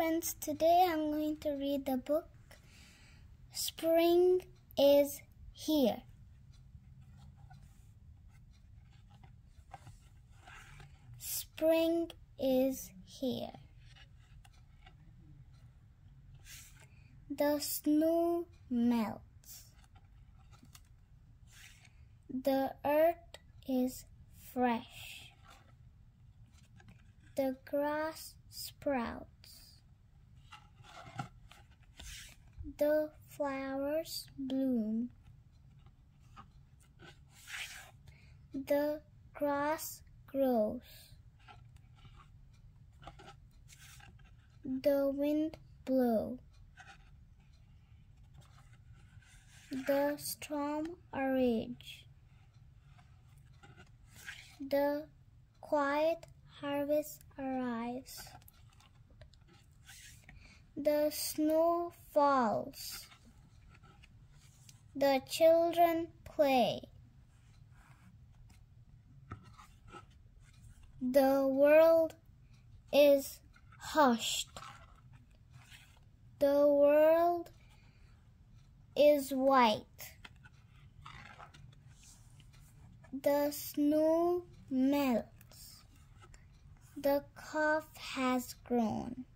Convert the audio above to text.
friends, today I'm going to read the book Spring is Here. Spring is here. The snow melts. The earth is fresh. The grass sprouts. The flowers bloom. The grass grows. The wind blows. The storm rage. The quiet harvest arrives. The snow falls. The children play. The world is hushed. The world is white. The snow melts. The calf has grown.